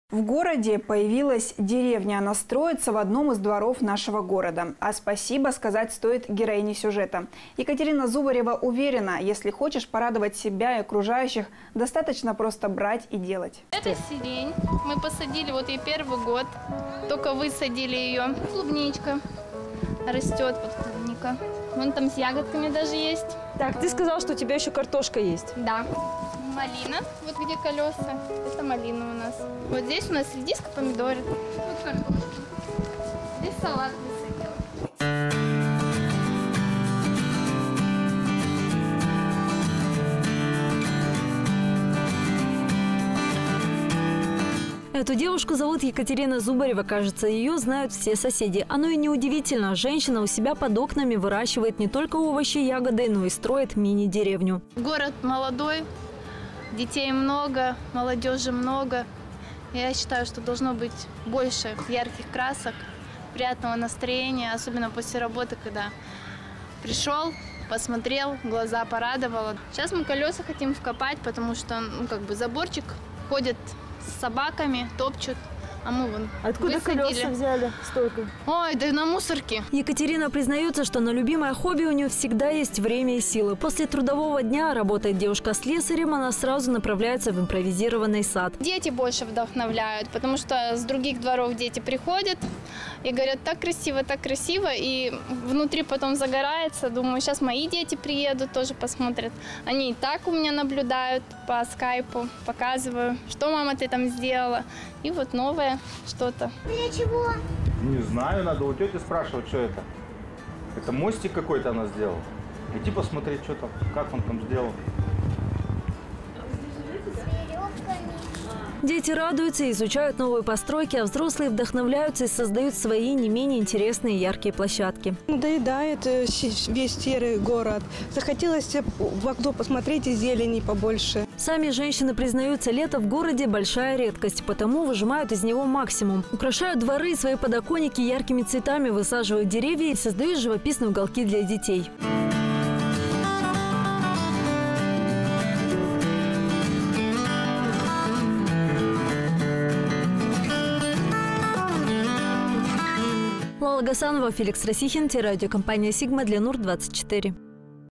В городе появилась деревня. Она строится в одном из дворов нашего города. А спасибо сказать стоит героине сюжета. Екатерина Зубарева уверена, если хочешь порадовать себя и окружающих, достаточно просто брать и делать. Это сирень. Мы посадили, вот ей первый год. Только высадили ее. Клубничка растет, вот клубника. Вон там с ягодками даже есть. Так, ты сказал, что у тебя еще картошка есть. Да. Малина, вот где колеса, это малина у нас. Вот здесь у нас редиска, помидоры, вот картошка. Здесь салат высадила. Эту девушку зовут Екатерина Зубарева. Кажется, ее знают все соседи. Оно и неудивительно. Женщина у себя под окнами выращивает не только овощи и ягоды, но и строит мини-деревню. Город молодой, детей много, молодежи много. Я считаю, что должно быть больше ярких красок, приятного настроения, особенно после работы, когда пришел, посмотрел, глаза порадовало. Сейчас мы колеса хотим вкопать, потому что заборчик ходит с собаками, топчут, а мы вон Откуда высадили. колеса взяли столько? Ой, да на мусорке. Екатерина признается, что на любимое хобби у нее всегда есть время и силы. После трудового дня работает девушка слесарем, она сразу направляется в импровизированный сад. Дети больше вдохновляют, потому что с других дворов дети приходят и говорят, так красиво, и внутри потом загорается. Думаю, сейчас мои дети приедут, тоже посмотрят. Они и так у меня наблюдают по скайпу, показываю, что, мама, ты там сделала. И вот новое что-то. Для чего? Не знаю, надо у тети спрашивать, что это. Это мостик какой-то она сделала. Иди посмотреть, что там, как он там сделал. Дети радуются и изучают новые постройки, а взрослые вдохновляются и создают свои не менее интересные и яркие площадки. Надоедает весь серый город. Захотелось в окно посмотреть и зелени побольше. Сами женщины признаются, лето в городе – большая редкость, потому выжимают из него максимум. Украшают дворы и свои подоконники яркими цветами, высаживают деревья и создают живописные уголки для детей. Лала Гасанова, Феликс Расихин, телерадиокомпания «Сигма» для НУР-24.